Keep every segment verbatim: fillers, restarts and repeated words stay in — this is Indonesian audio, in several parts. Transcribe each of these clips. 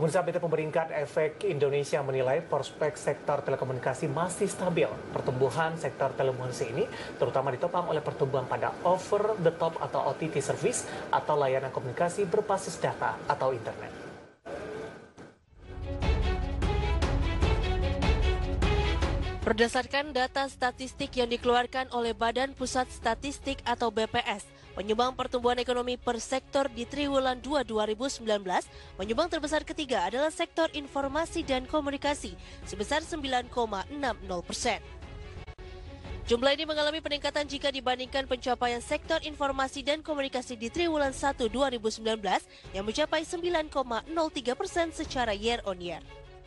Pemirsa, P T Pemeringkat Efek Indonesia menilai prospek sektor telekomunikasi masih stabil. Pertumbuhan sektor telekomunikasi ini terutama ditopang oleh pertumbuhan pada over the top atau O T T service atau layanan komunikasi berbasis data atau internet. Berdasarkan data statistik yang dikeluarkan oleh Badan Pusat Statistik atau B P S, penyumbang pertumbuhan ekonomi per sektor di triwulan dua dua ribu sembilan belas, penyumbang terbesar ketiga adalah sektor informasi dan komunikasi sebesar sembilan koma enam nol persen. Jumlah ini mengalami peningkatan jika dibandingkan pencapaian sektor informasi dan komunikasi di triwulan satu dua ribu sembilan belas yang mencapai sembilan koma nol tiga persen secara year on year.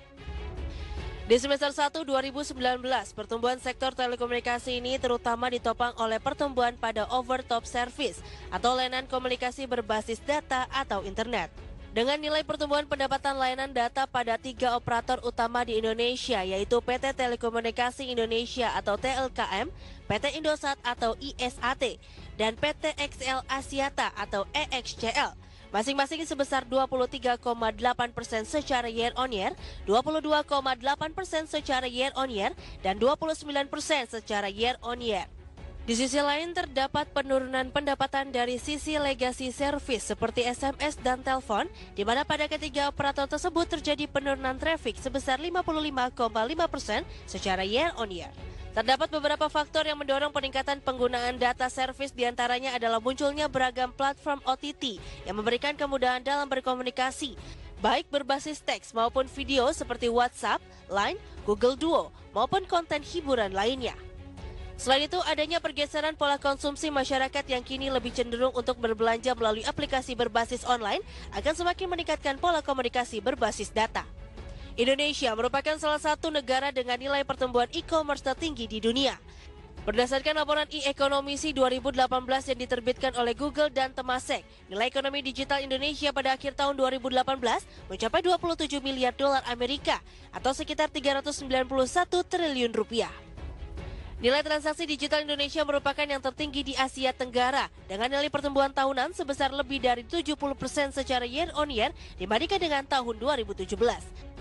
Di semester satu dua ribu sembilan belas, pertumbuhan sektor telekomunikasi ini terutama ditopang oleh pertumbuhan pada over-top service atau layanan komunikasi berbasis data atau internet. Dengan nilai pertumbuhan pendapatan layanan data pada tiga operator utama di Indonesia, yaitu P T Telekomunikasi Indonesia atau T L K M, P T Indosat atau I S A T, dan P T X L Axiata atau E X C L, masing-masing sebesar dua puluh tiga koma delapan persen secara year on year, dua puluh dua koma delapan persen secara year on year, dan dua puluh sembilan persen secara year on year. Di sisi lain terdapat penurunan pendapatan dari sisi legacy service seperti S M S dan telepon, di mana pada ketiga operator tersebut terjadi penurunan traffic sebesar lima puluh lima koma lima persen secara year on year. Terdapat beberapa faktor yang mendorong peningkatan penggunaan data service, diantaranya adalah munculnya beragam platform O T T yang memberikan kemudahan dalam berkomunikasi, baik berbasis teks maupun video seperti WhatsApp, Line, Google Duo, maupun konten hiburan lainnya. Selain itu, adanya pergeseran pola konsumsi masyarakat yang kini lebih cenderung untuk berbelanja melalui aplikasi berbasis online akan semakin meningkatkan pola komunikasi berbasis data. Indonesia merupakan salah satu negara dengan nilai pertumbuhan e-commerce tertinggi di dunia. Berdasarkan laporan e-Economisi dua ribu delapan belas yang diterbitkan oleh Google dan Temasek, nilai ekonomi digital Indonesia pada akhir tahun dua ribu delapan belas mencapai dua puluh tujuh miliar dolar Amerika atau sekitar tiga ratus sembilan puluh satu triliun rupiah. Nilai transaksi digital Indonesia merupakan yang tertinggi di Asia Tenggara dengan nilai pertumbuhan tahunan sebesar lebih dari tujuh puluh persen secara year on year dibandingkan dengan tahun dua ribu tujuh belas.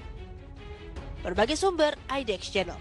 Berbagai sumber, I D X Channel.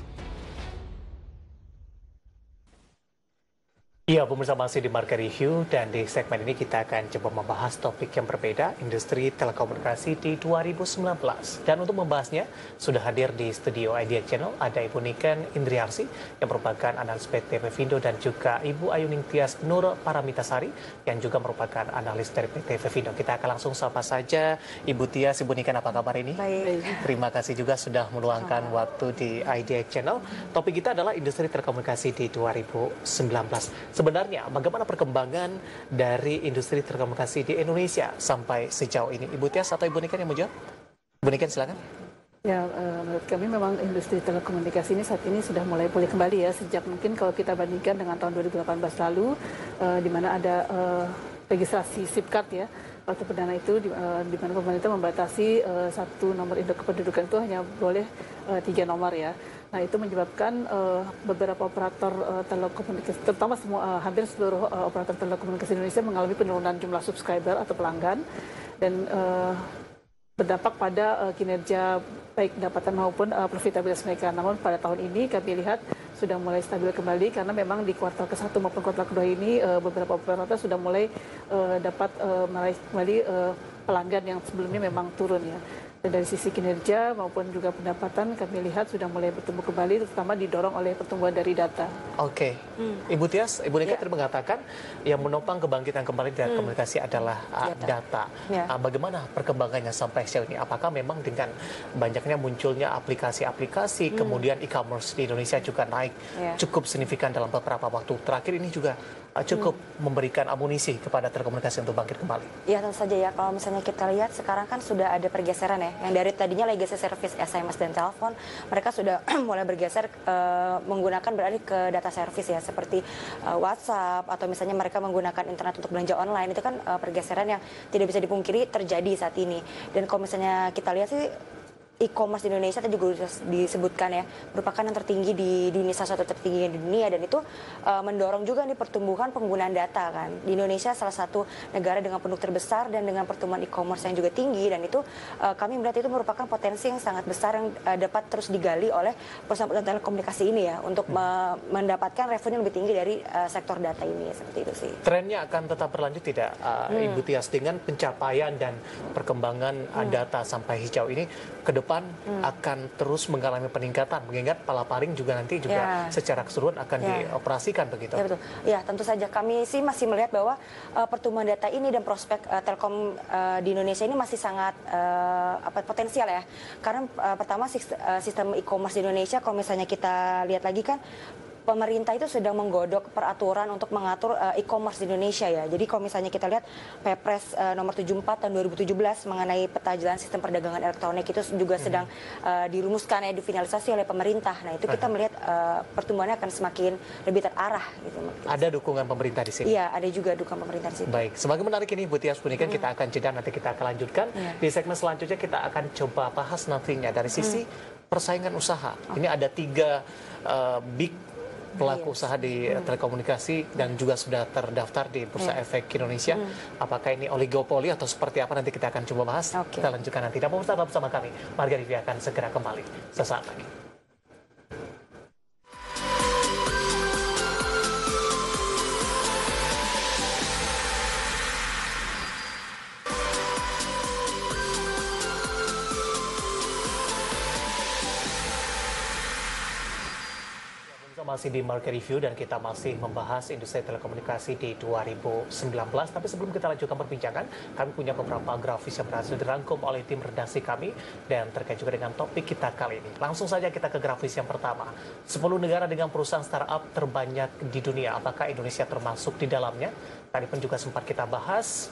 Ya, pemirsa, masih di Market Review dan di segmen ini kita akan coba membahas topik yang berbeda, industri telekomunikasi di dua ribu sembilan belas. Dan untuk membahasnya, sudah hadir di studio I D X Channel ada Ibu Niken Indriarsi yang merupakan analis P T Pevindo dan juga Ibu Ayuning Tias Nur Paramitasari yang juga merupakan analis dari P T Pevindo. Kita akan langsung sapa saja Ibu Tias. Ibu Niken, apa kabar ini? Baik. Terima kasih juga sudah meluangkan oh. waktu di I D X Channel. Topik kita adalah industri telekomunikasi di dua ribu sembilan belas. Sebenarnya bagaimana perkembangan dari industri telekomunikasi di Indonesia sampai sejauh ini? Ibu Tias atau Ibu Niken yang mau jawab? Ibu Niken, silakan. Ya, menurut kami memang industri telekomunikasi ini saat ini sudah mulai pulih kembali ya, sejak mungkin kalau kita bandingkan dengan tahun dua ribu delapan belas lalu, uh, di mana ada uh, registrasi SIM card ya. Waktu perdana itu di, uh, di mana pemerintah membatasi uh, satu nomor induk kependudukan itu hanya boleh uh, tiga nomor ya. Nah, itu menyebabkan uh, beberapa operator uh, telekomunikasi, terutama semua uh, hampir seluruh uh, operator telekomunikasi Indonesia mengalami penurunan jumlah subscriber atau pelanggan dan uh, berdampak pada uh, kinerja baik pendapatan maupun uh, profitabilitas mereka. Namun pada tahun ini kami lihat sudah mulai stabil kembali karena memang di kuartal ke satu maupun kuartal kedua ini uh, beberapa operator sudah mulai uh, dapat uh, meraih kembali uh, pelanggan yang sebelumnya memang turun ya. Dan dari sisi kinerja maupun juga pendapatan kami lihat sudah mulai bertumbuh kembali, terutama didorong oleh pertumbuhan dari data. Oke, hmm. Ibu Tias, Ibu Niken ya. tadi mengatakan yang menopang kebangkitan kembali dari hmm. komunikasi adalah uh, data. data. Ya. Uh, bagaimana perkembangannya sampai sejauh ini? Apakah memang dengan banyaknya munculnya aplikasi-aplikasi, hmm. kemudian e-commerce di Indonesia juga naik ya. cukup signifikan dalam beberapa waktu terakhir ini juga uh, cukup hmm. memberikan amunisi kepada telekomunikasi untuk bangkit kembali? Ya, tentu saja ya. Kalau misalnya kita lihat sekarang kan sudah ada pergeseran ya. Yang dari tadinya legacy service S M S dan telepon, mereka sudah mulai bergeser uh, menggunakan beralih ke data service ya, seperti uh, WhatsApp atau misalnya mereka menggunakan internet untuk belanja online. Itu kan uh, pergeseran yang tidak bisa dipungkiri terjadi saat ini. Dan kalau misalnya kita lihat sih e-commerce di Indonesia tadi juga sudah disebutkan ya, merupakan yang tertinggi di dunia, salah satu tertinggi di dunia, dan itu uh, mendorong juga nih pertumbuhan penggunaan data kan. Di Indonesia salah satu negara dengan penduduk terbesar dan dengan pertumbuhan e-commerce yang juga tinggi, dan itu uh, kami melihat itu merupakan potensi yang sangat besar yang uh, dapat terus digali oleh perusahaan-perusahaan telekomunikasi ini ya untuk me mendapatkan revenue lebih tinggi dari uh, sektor data ini, seperti itu sih. Trennya akan tetap berlanjut tidak, uh, hmm. Ibu Tias, dengan pencapaian dan perkembangan hmm. data sampai hijau ini ke depan hmm. akan terus mengalami peningkatan, mengingat palaparing juga nanti juga ya. secara keseluruhan akan ya. dioperasikan begitu. Ya betul. Ya tentu saja kami sih masih melihat bahwa uh, pertumbuhan data ini dan prospek uh, Telkom uh, di Indonesia ini masih sangat uh, apa, potensial ya. Karena uh, pertama sistem e-commerce di Indonesia, kalau misalnya kita lihat lagi kan, pemerintah itu sedang menggodok peraturan untuk mengatur uh, e-commerce di Indonesia ya. Jadi kalau misalnya kita lihat Perpres uh, nomor tujuh puluh empat tahun dua ribu tujuh belas mengenai peta jalan sistem perdagangan elektronik itu juga hmm. sedang uh, dirumuskan ya, difinalisasi oleh pemerintah. Nah itu kita melihat uh, pertumbuhannya akan semakin lebih terarah gitu. Ada dukungan pemerintah di sini? Iya, ada juga dukungan pemerintah di sini. Baik, semakin menarik ini Bu Tias Punikan, hmm. kita akan jeda, nanti kita akan lanjutkan. Yeah. Di segmen selanjutnya kita akan coba bahas nantinya dari sisi hmm. persaingan usaha. Oh. Ini ada tiga uh, big pelaku usaha di hmm. telekomunikasi dan juga sudah terdaftar di Bursa yeah. Efek Indonesia. Hmm. Apakah ini oligopoli atau seperti apa, nanti kita akan coba bahas. Okay. Kita lanjutkan nanti. Dan pemirsa, tetap bersama kami. Marga Rivi akan segera kembali sesaat lagi. Masih di Market Review dan kita masih membahas industri telekomunikasi di dua ribu sembilan belas. Tapi sebelum kita lanjutkan perbincangan, kami punya beberapa grafis yang berhasil dirangkum oleh tim redaksi kami dan terkait juga dengan topik kita kali ini. Langsung saja kita ke grafis yang pertama. sepuluh negara dengan perusahaan startup terbanyak di dunia. Apakah Indonesia termasuk di dalamnya? Tadi pun juga sempat kita bahas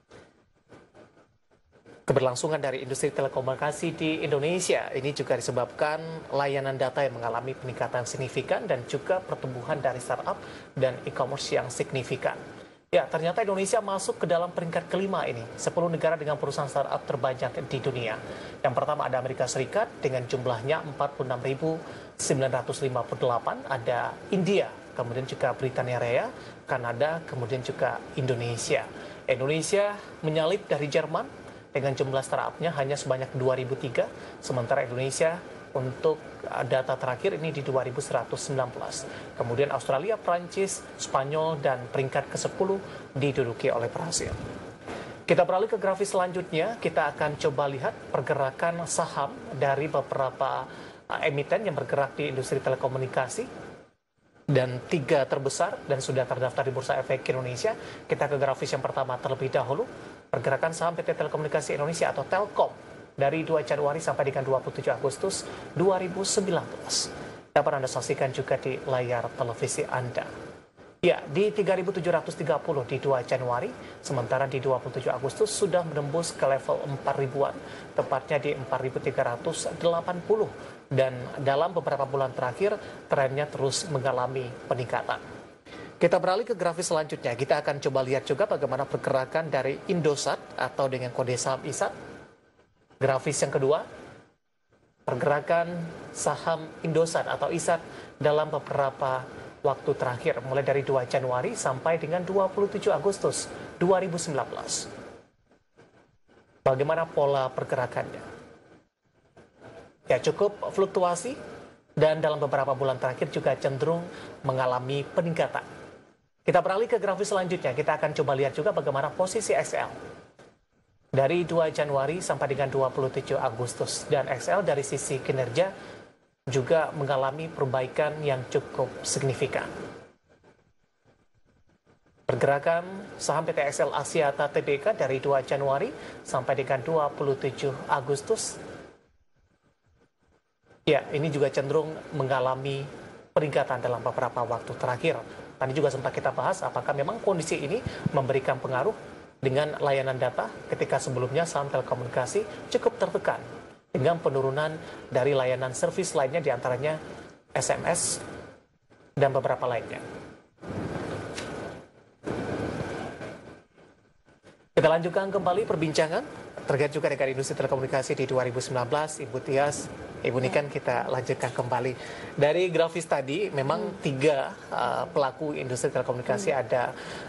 keberlangsungan dari industri telekomunikasi di Indonesia. Ini juga disebabkan layanan data yang mengalami peningkatan signifikan dan juga pertumbuhan dari startup dan e-commerce yang signifikan. Ya, ternyata Indonesia masuk ke dalam peringkat kelima ini, sepuluh negara dengan perusahaan startup terbanyak di dunia. Yang pertama ada Amerika Serikat dengan jumlahnya empat puluh enam ribu sembilan ratus lima puluh delapan, ada India, kemudian juga Britania Raya, Kanada, kemudian juga Indonesia. Indonesia menyalip dari Jerman dengan jumlah startupnya hanya sebanyak dua ribu tiga, sementara Indonesia untuk data terakhir ini di dua ribu seratus sembilan belas. Kemudian Australia, Prancis, Spanyol, dan peringkat ke sepuluh diduduki oleh Brasil. Kita beralih ke grafis selanjutnya, kita akan coba lihat pergerakan saham dari beberapa emiten yang bergerak di industri telekomunikasi. Dan tiga terbesar dan sudah terdaftar di Bursa Efek Indonesia. Kita ke grafis yang pertama terlebih dahulu. Pergerakan saham P T Telekomunikasi Indonesia atau Telkom dari dua Januari sampai dengan dua puluh tujuh Agustus dua ribu sembilan belas. Dapat Anda saksikan juga di layar televisi Anda. Ya, di tiga ribu tujuh ratus tiga puluh di dua Januari, sementara di dua puluh tujuh Agustus sudah menembus ke level empat ribuan, tepatnya di empat ribu tiga ratus delapan puluh. Dan dalam beberapa bulan terakhir, trennya terus mengalami peningkatan. Kita beralih ke grafis selanjutnya. Kita akan coba lihat juga bagaimana pergerakan dari Indosat atau dengan kode saham I S A T. Grafis yang kedua, pergerakan saham Indosat atau I S A T dalam beberapa waktu terakhir, mulai dari dua Januari sampai dengan dua puluh tujuh Agustus dua ribu sembilan belas. Bagaimana pola pergerakannya? Ya, cukup fluktuasi dan dalam beberapa bulan terakhir juga cenderung mengalami peningkatan. Kita beralih ke grafis selanjutnya. Kita akan coba lihat juga bagaimana posisi X L. Dari dua Januari sampai dengan dua puluh tujuh Agustus. Dan X L dari sisi kinerja juga mengalami perbaikan yang cukup signifikan. Pergerakan saham P T X L Axiata Tbk dari dua Januari sampai dengan dua puluh tujuh Agustus. Ya, ini juga cenderung mengalami peningkatan dalam beberapa waktu terakhir. Tadi juga sempat kita bahas apakah memang kondisi ini memberikan pengaruh dengan layanan data ketika sebelumnya saham telekomunikasi cukup tertekan dengan penurunan dari layanan servis lainnya, diantaranya S M S dan beberapa lainnya. Kita lanjutkan kembali perbincangan terkait juga dengan industri telekomunikasi di dua ribu sembilan belas, Ibu Tias, Ibu Niken, kita lanjutkan kembali. Dari grafis tadi, memang hmm. tiga uh, pelaku industri telekomunikasi hmm. ada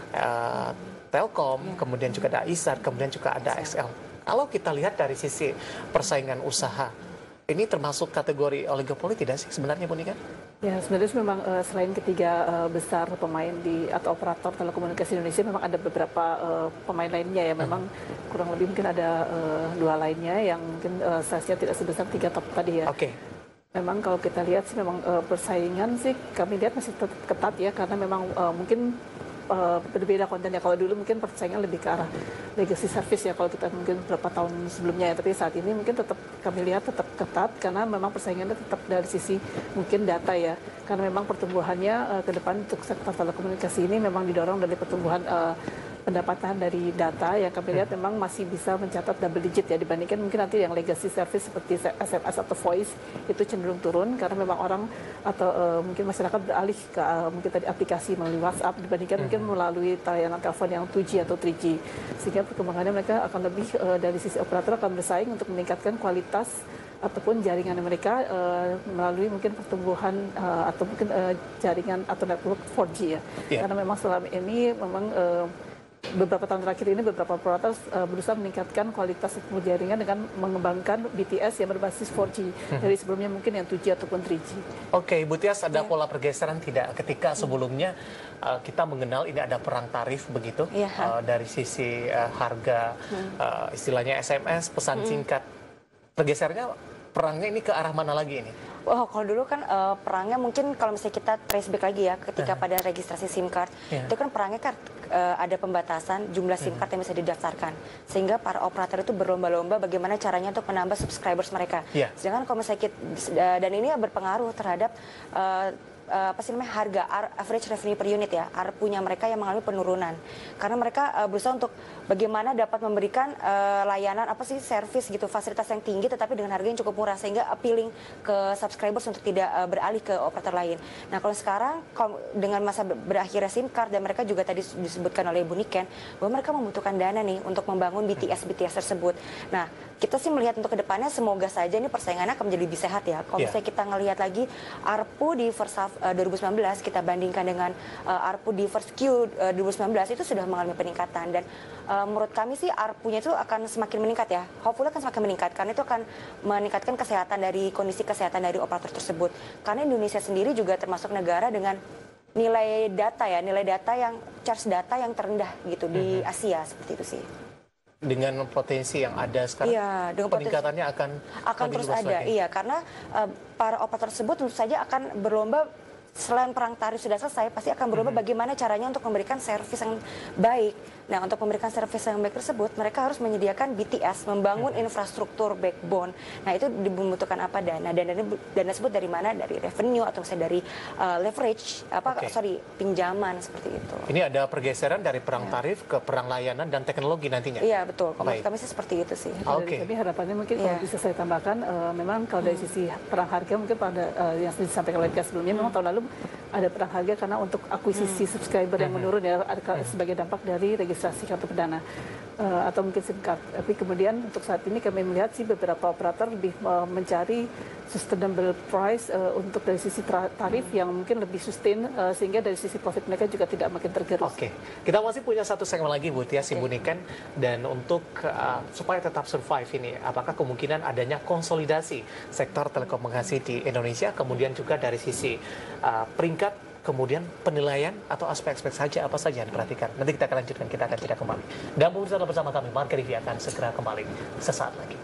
uh, Telkom, ya. kemudian juga ada Isar, kemudian juga ada X L. Kalau kita lihat dari sisi persaingan usaha, ini termasuk kategori oligopoli tidak sih sebenarnya, Bu Niken? Ya, sebenarnya memang uh, selain ketiga uh, besar pemain di atau operator telekomunikasi Indonesia, memang ada beberapa uh, pemain lainnya ya. Memang hmm. kurang lebih mungkin ada uh, dua lainnya yang mungkin uh, size-nya tidak sebesar tiga top tadi ya. Oke. Okay. Memang kalau kita lihat sih memang uh, persaingan sih kami lihat masih tetap ketat ya, karena memang uh, mungkin Uh, berbeda kontennya. Kalau dulu mungkin persaingan lebih ke arah legacy service ya, kalau kita mungkin beberapa tahun sebelumnya ya, tapi saat ini mungkin tetap kami lihat tetap ketat karena memang persaingannya tetap dari sisi mungkin data ya, karena memang pertumbuhannya uh, ke depan untuk sektor telekomunikasi ini memang didorong dari pertumbuhan uh, pendapatan dari data yang kami lihat memang masih bisa mencatat double digit ya, dibandingkan mungkin nanti yang legacy service seperti S M S atau voice itu cenderung turun karena memang orang atau uh, mungkin masyarakat beralih ke uh, mungkin tadi aplikasi melalui WhatsApp dibandingkan mungkin melalui layanan telepon yang two G atau three G, sehingga perkembangannya mereka akan lebih uh, dari sisi operator akan bersaing untuk meningkatkan kualitas ataupun jaringan mereka uh, melalui mungkin pertumbuhan uh, atau mungkin uh, jaringan atau network four G ya, yeah. Karena memang selama ini memang uh, beberapa tahun terakhir ini beberapa operator uh, berusaha meningkatkan kualitas jaringan dengan mengembangkan B T S yang berbasis four G hmm. dari sebelumnya mungkin yang two G ataupun three G. Oke, okay, Bu Tias, ada yeah. pola pergeseran tidak ketika sebelumnya uh, kita mengenal ini ada perang tarif begitu yeah. uh, dari sisi uh, harga hmm. uh, istilahnya S M S pesan hmm. singkat, pergesernya perangnya ini ke arah mana lagi ini? Oh, kalau dulu kan uh, perangnya mungkin kalau misalnya kita trace back lagi ya ketika uh. pada registrasi SIM card, yeah. itu kan perangnya kan uh, ada pembatasan jumlah SIM card yang bisa didaftarkan, sehingga para operator itu berlomba-lomba bagaimana caranya untuk menambah subscribers mereka. Yeah. Sedangkan kalau misalnya kita, uh, dan ini berpengaruh terhadap uh, Uh, apa sih namanya harga average revenue per unit ya, A R P U-nya mereka yang mengalami penurunan karena mereka uh, berusaha untuk bagaimana dapat memberikan uh, layanan apa sih service gitu, fasilitas yang tinggi tetapi dengan harga yang cukup murah sehingga appealing ke subscribers untuk tidak uh, beralih ke operator lain. Nah kalau sekarang kalau dengan masa berakhirnya SIM card dan mereka juga tadi disebutkan oleh Bu Niken bahwa mereka membutuhkan dana nih untuk membangun B T S B T S tersebut. Nah kita sih melihat untuk kedepannya semoga saja ini persaingannya akan menjadi lebih sehat ya. Kalau yeah. misalnya kita ngelihat lagi A R P U di first half uh, dua ribu sembilan belas kita bandingkan dengan uh, A R P U di first Q uh, dua ribu sembilan belas itu sudah mengalami peningkatan dan uh, menurut kami sih A R P U-nya itu akan semakin meningkat ya. Hopefully akan semakin meningkat karena itu akan meningkatkan kesehatan dari kondisi kesehatan dari operator tersebut. Karena Indonesia sendiri juga termasuk negara dengan nilai data ya, nilai data yang charge data yang terendah gitu di mm-hmm. Asia seperti itu sih. Dengan potensi yang ada sekarang, iya, dengan peningkatannya akan akan terus ada, lagi. Iya, karena uh, para operator tersebut tentu saja akan berlomba. Selain perang tarif sudah selesai, pasti akan berubah mm-hmm. bagaimana caranya untuk memberikan servis yang baik. Nah, untuk memberikan servis yang baik tersebut, mereka harus menyediakan B T S, membangun mm-hmm. infrastruktur backbone. Nah, itu dibutuhkan apa dana? Dana dana tersebut dari mana? Dari revenue atau misalnya dari uh, leverage, apa okay. sorry, pinjaman seperti itu. Ini ada pergeseran dari perang ya. tarif ke perang layanan dan teknologi nantinya. Iya, betul. Kalau kami sih seperti itu sih. Oke. Okay. Tapi harapannya mungkin kalau ya. bisa saya tambahkan, uh, memang kalau dari sisi perang harga mungkin pada uh, yang disampaikan oleh Tias sebelumnya, hmm. memang tahun lalu ada perang harga karena untuk akuisisi hmm. subscriber yang menurun ya hmm. sebagai dampak dari registrasi kartu perdana uh, atau mungkin SIM card. Tapi kemudian untuk saat ini kami melihat sih beberapa operator lebih uh, mencari sustainable price uh, untuk dari sisi tarif yang mungkin lebih sustain uh, sehingga dari sisi profit mereka juga tidak makin tergerus. Oke, okay. Kita masih punya satu segmen lagi Bu Tias, Ibu Niken, dan untuk uh, supaya tetap survive ini, apakah kemungkinan adanya konsolidasi sektor telekomunikasi di Indonesia, kemudian juga dari sisi uh, peringkat, kemudian penilaian atau aspek-aspek saja apa saja yang diperhatikan. Nanti kita akan lanjutkan, kita akan tidak kembali. Dan pemirsa bersama kami, Market Review akan segera kembali sesaat lagi.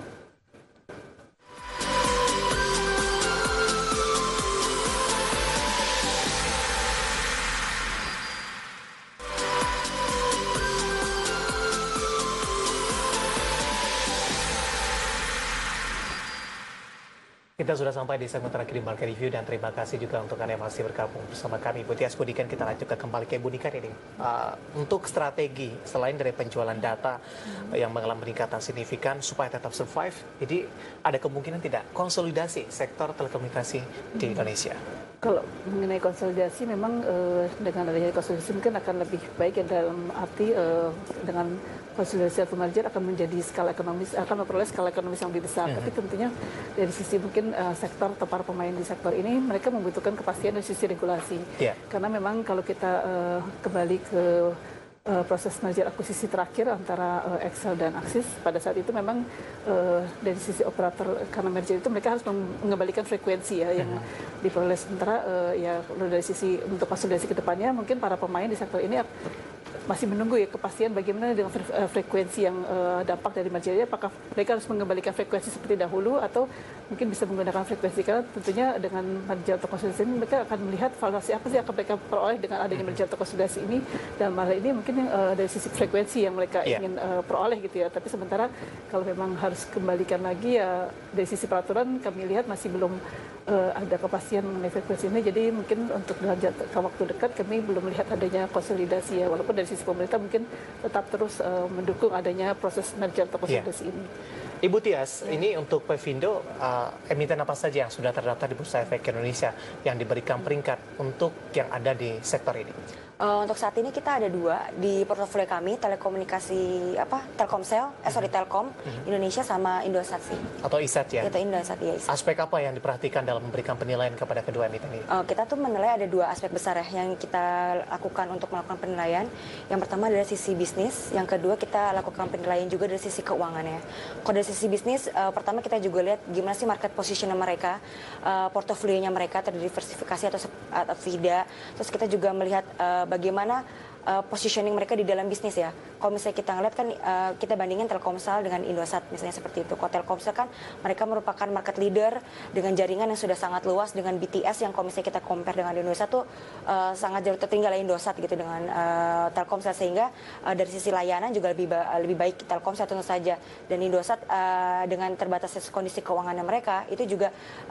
Kita sudah sampai di segmen terakhir di Market Review dan terima kasih juga untuk Anda yang masih bergabung bersama kami. Bu Tias, Bu Niken, kita lanjutkan kembali ke Bu Niken ini. Uh, untuk strategi, selain dari penjualan data hmm. yang mengalami peningkatan signifikan supaya tetap survive, jadi ada kemungkinan tidak konsolidasi sektor telekomunikasi di Indonesia? Kalau mengenai konsolidasi memang uh, dengan adanya konsolidasi mungkin akan lebih baik ya dalam arti uh, dengan konsolidasi atau merger akan menjadi skala ekonomis, akan memperoleh skala ekonomis yang lebih besar. Mm-hmm. Tapi tentunya dari sisi mungkin uh, sektor atau para pemain di sektor ini mereka membutuhkan kepastian dari sisi regulasi. Yeah. Karena memang kalau kita uh, kembali ke Uh, proses merger akuisisi terakhir antara uh, Excel dan Axis pada saat itu memang uh, dari sisi operator karena merger itu mereka harus mengembalikan frekuensi ya yang uh-huh. diperoleh, sementara uh, ya dari sisi untuk konsolidasi ke depannya mungkin para pemain di sektor ini masih menunggu ya kepastian bagaimana dengan frekuensi yang uh, dampak dari mergernya, apakah mereka harus mengembalikan frekuensi seperti dahulu atau mungkin bisa menggunakan frekuensi, karena tentunya dengan merger atau konsolidasi ini mereka akan melihat valuasi apa sih yang mereka peroleh dengan adanya merger atau konsolidasi ini, dan malah ini mungkin uh, dari sisi frekuensi yang mereka yeah. ingin uh, peroleh gitu ya. Tapi sementara kalau memang harus kembalikan lagi ya dari sisi peraturan kami lihat masih belum uh, ada kepastian mengenai frekuensi ini, jadi mungkin untuk dalam jangka waktu dekat kami belum melihat adanya konsolidasi ya, walaupun dari sisi pemerintah mungkin tetap terus uh, mendukung adanya proses merger atau konsolidasi yeah. ini. Ibu Tias, ya. Ini untuk Pevindo, uh, emiten apa saja yang sudah terdaftar di Bursa Efek Indonesia yang diberikan peringkat untuk yang ada di sektor ini? Uh, untuk saat ini kita ada dua di portofolio kami, telekomunikasi apa Telkomsel, eh sorry Telkom mm-hmm. Indonesia sama Indosat sih. Atau I S A T ya? Itu Indosat ya. I S A T. Aspek apa yang diperhatikan dalam memberikan penilaian kepada kedua emiten ini? Uh, kita tuh menilai ada dua aspek besar ya yang kita lakukan untuk melakukan penilaian. Yang pertama dari sisi bisnis, yang kedua kita lakukan penilaian juga dari sisi keuangannya. Kalau dari sisi bisnis, uh, pertama kita juga lihat gimana sih market position mereka, uh, portofolionya mereka terdiversifikasi atau atau tidak. Terus kita juga melihat uh, bagaimana uh, positioning mereka di dalam bisnis ya. Kalau misalnya kita ngeliat kan uh, kita bandingin Telkomsel dengan Indosat misalnya seperti itu. Kalau Telkomsel kan mereka merupakan market leader dengan jaringan yang sudah sangat luas dengan B T S yang kalau misalnya kita compare dengan Indosat tuh uh, sangat jauh tertinggal Indosat gitu dengan uh, Telkomsel, sehingga uh, dari sisi layanan juga lebih ba lebih baik Telkomsel tentu saja, dan Indosat uh, dengan terbatasnya kondisi keuangannya mereka itu juga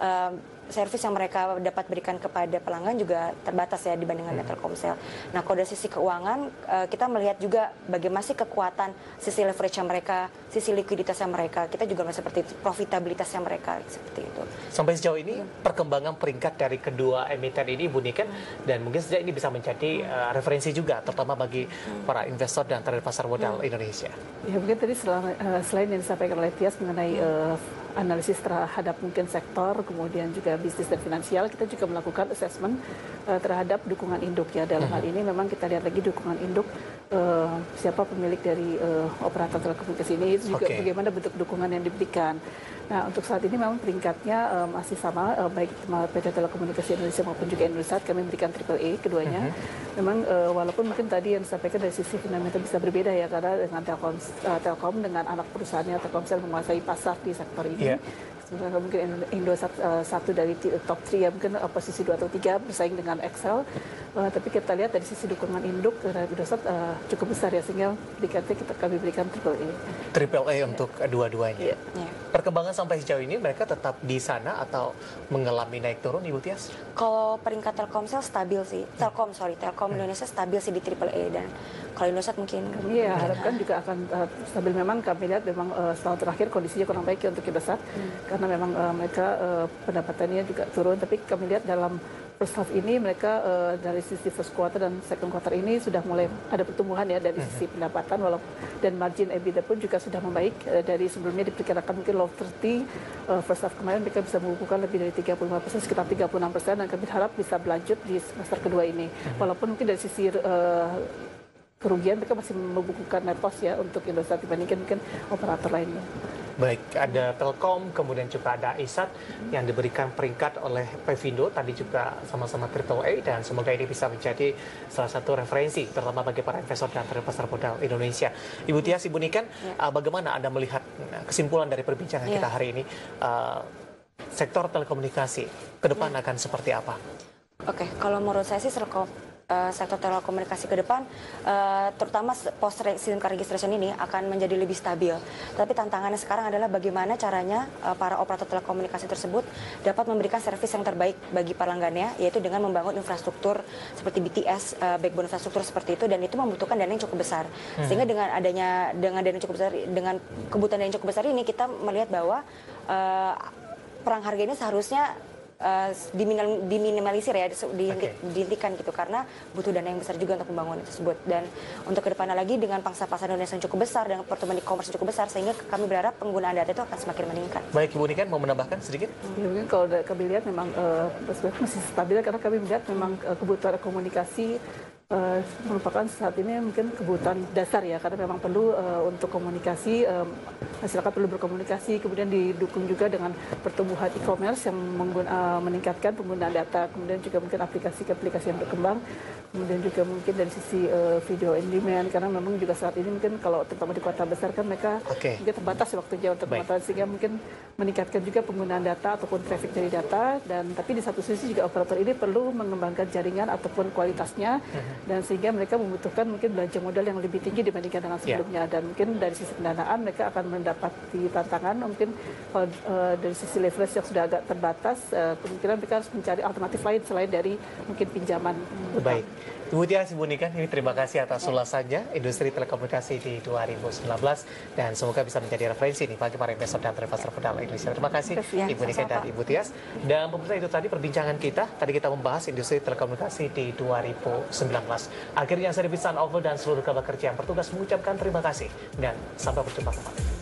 uh, servis yang mereka dapat berikan kepada pelanggan juga terbatas ya dibandingkan hmm. Telkomsel. Nah, kalau dari sisi keuangan kita melihat juga bagaimana sih kekuatan sisi leverage mereka, sisi likuiditasnya mereka. Kita juga melihat seperti itu, profitabilitasnya mereka seperti itu. Sampai sejauh ini hmm. perkembangan peringkat dari kedua emiten ini, Bu Niken, hmm. dan mungkin sejak ini bisa menjadi uh, referensi juga terutama bagi hmm. para investor dan trader pasar modal hmm. Indonesia. Ya, mungkin tadi selama, uh, selain yang disampaikan oleh Tias mengenai uh, analisis terhadap mungkin sektor, kemudian juga bisnis dan finansial, kita juga melakukan assessment uh, terhadap dukungan induk ya. Dalam hal ini memang kita lihat lagi dukungan induk, uh, siapa pemilik dari uh, operator telekomunikasi ini, itu juga okay. bagaimana bentuk dukungan yang diberikan. Nah, untuk saat ini memang peringkatnya uh, masih sama, uh, baik P T Telekomunikasi Indonesia maupun juga Indosat, kami memberikan triple A keduanya. Uh-huh. Memang uh, walaupun mungkin tadi yang disampaikan dari sisi fundamental bisa berbeda ya, karena dengan Telkom, uh, Telkom dengan anak perusahaannya Telkomsel menguasai pasar di sektor ini. Yeah. Sebenarnya mungkin Indosat uh, satu dari top tiga ya, mungkin uh, posisi dua atau tiga bersaing dengan Excel. Uh, tapi kita lihat dari sisi dukungan induk terhadap Indosat uh, cukup besar ya, sehingga peringkatnya kita kami berikan triple A. Triple A untuk yeah. dua-duanya. Yeah. Yeah. Perkembangan sampai sejauh ini mereka tetap di sana atau mengalami naik turun, Ibu Tias? Kalau peringkat Telkomsel stabil sih, Telkom sorry, Telkom hmm. Indonesia stabil sih di triple A, dan kalau Indosat mungkin kami ya harapkan juga akan uh, stabil. Memang kami lihat memang uh, setahun terakhir kondisinya kurang baik ya untuk Indosat, hmm. karena memang uh, mereka uh, pendapatannya juga turun, tapi kami lihat dalam first half ini mereka uh, dari sisi first quarter dan second quarter ini sudah mulai ada pertumbuhan ya dari sisi pendapatan, walaupun dan margin EBITDA pun juga sudah membaik uh, dari sebelumnya diperkirakan mungkin low tiga puluh, uh, first half kemarin mereka bisa membukukan lebih dari tiga puluh lima persen, sekitar tiga puluh enam persen, dan kami harap bisa berlanjut di semester kedua ini. Walaupun mungkin dari sisi uh, kerugian mereka masih membukukan net loss ya untuk Indosat dibandingkan mungkin operator lainnya. Baik, ada Telkom, kemudian juga ada I S A T yang diberikan peringkat oleh Pevindo, tadi juga sama-sama triple A, dan semoga ini bisa menjadi salah satu referensi, terutama bagi para investor dan trader pasar modal Indonesia. Ibu Tias, Ibu Niken, ya. uh, bagaimana Anda melihat kesimpulan dari perbincangan ya. kita hari ini? Uh, sektor telekomunikasi ke depan ya. akan seperti apa? Oke, kalau menurut saya sih sektor sektor telekomunikasi ke depan, uh, terutama post SIM card registration ini akan menjadi lebih stabil. Tapi tantangannya sekarang adalah bagaimana caranya uh, para operator telekomunikasi tersebut dapat memberikan servis yang terbaik bagi pelanggannya, yaitu dengan membangun infrastruktur seperti B T S, uh, backbone infrastruktur seperti itu, dan itu membutuhkan dana yang cukup besar. Hmm. Sehingga dengan adanya dengan dana yang cukup besar, dengan kebutuhan dana yang cukup besar ini, kita melihat bahwa uh, perang harga ini seharusnya uh, diminim- diminimalisir ya, di- Oke. dihentikan gitu karena butuh dana yang besar juga untuk pembangunan tersebut. Dan untuk kedepannya lagi dengan pangsa pasar Indonesia yang cukup besar dan pertumbuhan e-commerce yang cukup besar, sehingga kami berharap penggunaan data itu akan semakin meningkat. Baik, Ibu Niken mau menambahkan sedikit? Ya, mungkin kalau da- kami lihat memang uh, masih stabil karena kami melihat memang uh, kebutuhan komunikasi uh, merupakan saat ini mungkin kebutuhan dasar ya, karena memang perlu uh, untuk komunikasi, um, masyarakat perlu berkomunikasi, kemudian didukung juga dengan pertumbuhan e-commerce yang menggun- uh, meningkatkan penggunaan data, kemudian juga mungkin aplikasi-aplikasi yang berkembang, kemudian juga mungkin dari sisi uh, video on demand, karena memang juga saat ini mungkin kalau terutama di kota besar kan mereka Oke. mungkin terbatas waktunya untuk Baik. pemantauan, sehingga mungkin meningkatkan juga penggunaan data ataupun traffic dari data, dan tapi di satu sisi juga operator ini perlu mengembangkan jaringan ataupun kualitasnya, dan sehingga mereka membutuhkan mungkin belanja modal yang lebih tinggi dibandingkan dengan sebelumnya, dan mungkin dari sisi pendanaan mereka akan mendapati tantangan, mungkin kalau uh, dari sisi leverage yang sudah agak terbatas, uh, kemungkinan mereka harus mencari alternatif lain selain dari mungkin pinjaman utang. Baik. Ibu Tias, Ibu Niken, ini terima kasih atas ulasannya industri telekomunikasi di dua ribu sembilan belas dan semoga bisa menjadi referensi nih bagi para investor dan investor modal Indonesia. Terima kasih, Terima kasih. Ibu Niken dan Ibu Tias. Dan pemirsa, itu tadi perbincangan kita. Tadi kita membahas industri telekomunikasi di dua ribu sembilan belas. Akhirnya saya Bisan Oval dan seluruh kabar kerja yang bertugas mengucapkan terima kasih dan sampai berjumpa kembali.